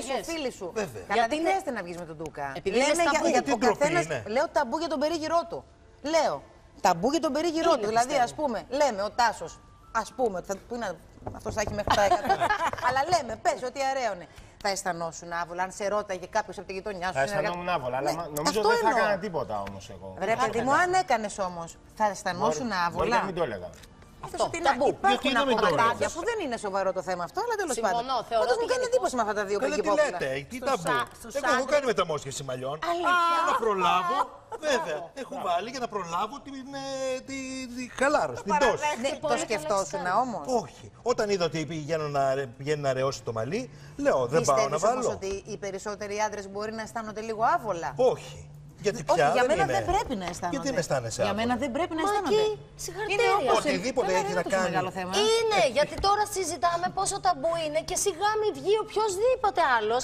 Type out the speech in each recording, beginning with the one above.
φίλη σου. Καλά, δεν χρειάζεται να βγεις με τον Ντούκα. Γιατί ο καθένας, λέω ταμπού για τον περίγυρό του. Λέω ταμπού για τον περίγυρό του. Δηλαδή, ας πούμε, λέμε ο Τάσος, ας πούμε, αυτός θα έχει μέχρι τα 100. Αλλά λέμε, πες ότι αραίο είναι. Θα αισθανόσουν άβολα, αν σε ρώταγε κάποιος από τη γειτονιά σου. Θα αισθανόμουν άβολα, αλλά νομίζω δεν θα έκανα τίποτα όμως εγώ. Ρε παιδί μου, αν έκανες όμως, θα αισθανόσουν άβολα. Μπορεί να μην το έλεγα. Αυτό, ταμπού. Υπάρχουν κομμάτια που δεν είναι σοβαρό το θέμα αυτό, αλλά τέλος πάντων. Πάντως μου κάνει εντύπωση με αυτά τα δύο κοκκιπόπουλα. Τι λέτε, τι ταμπού. Εγώ έχω κάνει μεταμόσχευση μαλλιών. Για να προλάβω, βέβαια, έχω βάλει για να προλάβω τη χαλάρωση, την τόση. Το σκεφτόσουν όμως. Όχι. Όταν είδα ότι πηγαίνει να αραιώσει το μαλλί, λέω δεν πάω να βάλω. Πιστεύεις όμως ότι οι περισσότεροι άντρες μπορεί να αισθάνονται λίγο άβολα? Όχι. Γιατί πια για μένα είναι. δεν πρέπει να αισθάνονται. Γιατί δεν αισθάνεσαι Για μένα δεν πρέπει να αισθάνονται. Συγχαρητήρια. Οτιδήποτε έχει να κάνει. Είναι, γιατί τώρα συζητάμε πόσο ταμπού είναι και σιγά μην βγει οποιοδήποτε άλλος.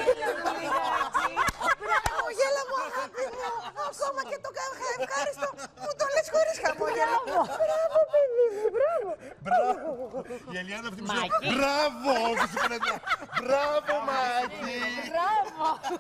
Χαμόγελα μου, αγάπη μου. Ακόμα και το ευχάριστο μου το λες χωρίς χαμόγελα. Μπράβο, παιδί μου, μπράβο. Μπράβο. Η Ελιάνα αυτή μου λέει μπράβο. Μπράβο, Μάκη. Μπράβο.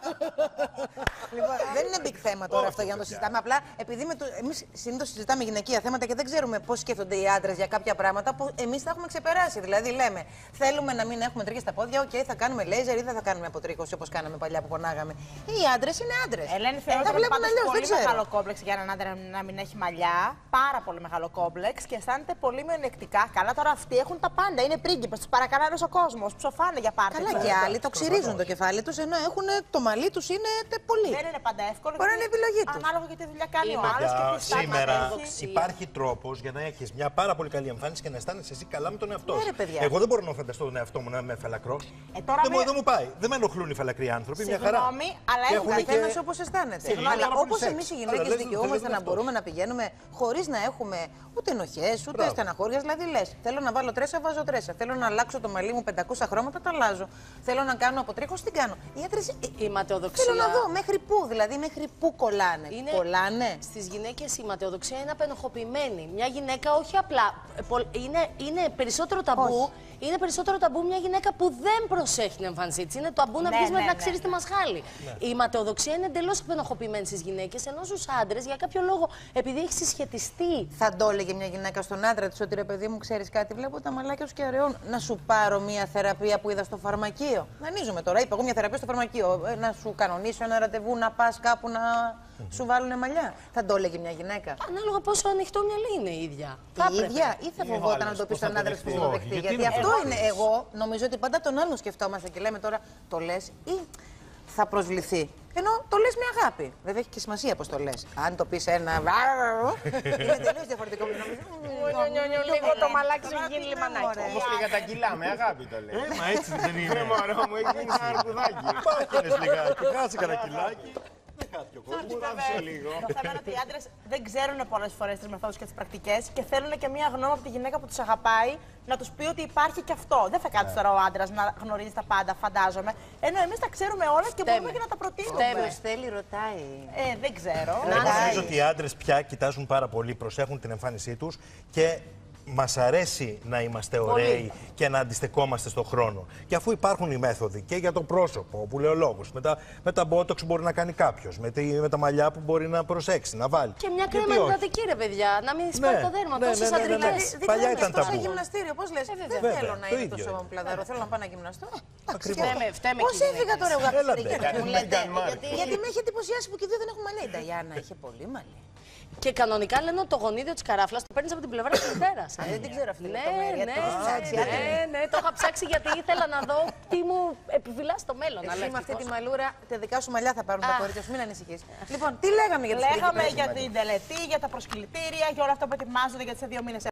Λοιπόν, δεν είναι big θέμα τώρα αυτό για να το συζητάμε. Απλά επειδή εμείς συνήθως συζητάμε γυναικεία θέματα και δεν ξέρουμε πώς σκέφτονται οι άντρες για κάποια πράγματα που εμείς τα έχουμε ξεπεράσει. Δηλαδή, λέμε, θέλουμε να μην έχουμε τρίχες στα πόδια, οκ, θα κάνουμε λέιζερ ή δεν θα κάνουμε αποτρίχωση όπως κάναμε παλιά που πονάγαμε. Οι άντρες είναι άντρες. Ελένη, θεωρώ ότι είναι πολύ μεγάλο κόμπλεξ για έναν άντρα να μην έχει μαλλιά. Πάρα πολύ μεγάλο κόμπλεξ και αισθάνεται πολύ μειονεκτικά. Καλά, τώρα αυτοί έχουν τα πάντα. Είναι πρίγκιπες, τους παρακαλάει ο κόσμος. Ψοφάνε για πάρτι. Καλά, και άλλοι το ξυρίζουν το κεφάλι τους ενώ το μαλλί τους είναι πολύ. Δεν είναι πάντα εύκολο. Μπορεί να είναι επιλογή του. Ανάλογα και τι δουλειά κάνει ο άλλος και τι στάση σήμερα έχει. υπάρχει τρόπος για να έχεις μια πάρα πολύ καλή εμφάνιση και να αισθάνεσαι εσύ καλά με τον εαυτό σου. παιδιά. Εγώ δεν μπορώ να φανταστώ τον εαυτό μου να είμαι φαλακρός. Δεν μου πάει. Δεν με ενοχλούν οι φαλακροί άνθρωποι. Μια χαρά. Συγγνώμη, αλλά ο καθένας όπως αισθάνεται. Αλλά όπως εμείς οι γυναίκες δικαιούμαστε να μπορούμε να πηγαίνουμε χωρίς να έχουμε ούτε ενοχές, ούτε στεναχώριας. Δηλαδή λες, θέλω να βάλω τρέσα, βάζω τρέσα. Θέλω να αλλάξω το μαλλί μου 500 χρώματα, τα αλλάζω. Θέλω να κάνω αποτρίχωση, την κάνω. Οι άντρες. Η ματαιοδοξία. Θέλω να δω μέχρι πού, δηλαδή μέχρι πού κολλάνε. Κολλάνε. Στις γυναίκες η ματαιοδοξία είναι απενοχοποιημένη. Μια γυναίκα όχι απλά. Είναι περισσότερο ταμπού. Είναι περισσότερο ταμπού μια γυναίκα που δεν προσέχει την εμφάνισή της. Είναι το ταμπού να βγεις με να ξέρεις τη μασχάλη. Η ματαιοδοξία είναι εντελώς απενοχοποιημένη στις γυναίκες, ενώ στους άντρες για κάποιο λόγο, επειδή έχει συσχετιστεί. Θα το έλεγε μια γυναίκα στον άντρα της ότι ρε παιδί μου, ξέρεις κάτι, βλέπω τα μαλάκια σου και αραιών. Να σου πάρω μια θεραπεία που είδα στο φαρμακείο. Δανείζομαι τώρα. Είπα εγώ μια θεραπεία στο φαρμακείο. Να σου κανονίσω ένα ραντεβού, να πας κάπου να σου βάλουν μαλλιά. Θα το έλεγε μια γυναίκα. Ανάλογα πόσο ανοιχτό μυαλί είναι η ίδια. Η ίδια ή θα φοβόταν να το πει στον άντρα που το δεχτεί. Γιατί αυτό είναι. Εγώ νομίζω ότι πάντα τον άλλον σκεφτόμαστε και λέμε τώρα το λες ή θα προσβληθεί. Ενώ το λες με αγάπη. Βέβαια έχει και σημασία πώς το λες. Αν το πεις ένα. Είναι τελείως διαφορετικό. Λίγο το μαλάκι σου γίνει λιμανάκι. Όπως και για τα κιλά, με αγάπη το λέει. Μα έτσι δεν είναι. Μωρό μου, έχει γίνει σαν αρκουδάκι. Πάχαινες λιγάκι, χάσε κανένα κιλάκι. Δεν χάθηκε ο κόσμος. Το θέμα είναι ότι οι άντρες δεν ξέρουν πολλές φορές τις μεθόδους και τις πρακτικές και θέλουν και μία γνώμη από τη γυναίκα που τους αγαπάει να τους πει ότι υπάρχει και αυτό. Δεν θα κάτσει τώρα ο άντρας να γνωρίζει τα πάντα, φαντάζομαι. Ενώ εμείς τα ξέρουμε όλα και μπορούμε και να τα προτείνουμε. Στέλνει, ρωτάει. Δεν ξέρω. Εγώ νομίζω ότι οι άντρες πια κοιτάζουν πάρα πολύ, προσέχουν την εμφάνισή τους και μας αρέσει να είμαστε ωραίοι και να αντιστεκόμαστε στον χρόνο. Και αφού υπάρχουν οι μέθοδοι και για το πρόσωπο, που λέει ο λόγος, με τα μπότοξ που μπορεί να κάνει κάποιος, με τα μαλλιά που μπορεί να προσέξει, να βάλει. Και μια κρέμα υδατική, ρε παιδιά, να μην σπάει το δέρμα. Τόσες αντρικές. Παλιά ήταν ταμπού. Σε γυμναστήριο, πώς λες, δεν θέλω να είναι τόσο πλαδαρό, θέλω να πάω να γυμναστώ. Πώς έφυγα τώρα εγώ από την μου λέτε, γιατί με έχει εντυπωσιάσει που και δύο δεν έχουν μαλλιά. Η Νταϊάννα είχε πολύ μαλλιά. Και κανονικά λένε ότι το γονίδιο της καράφλας το παίρνεις από την πλευρά της μητέρας. Δεν την ξέρω αυτή τη Ναι, λεπτομέρεια. ναι, το είχα ψάξει γιατί ήθελα να δω τι μου επιφυλά στο μέλλον. Εσύ με αυτή τη μαλούρα, τα δικά σου μαλλιά θα πάρουν τα κορίτσια σου, μην ανησυχείς. Λοιπόν, τι λέγαμε για τις Λέγαμε για την τελετή, για τα προσκλητήρια, για όλα αυτά που ετοιμάζονται για τις 2 μήνες.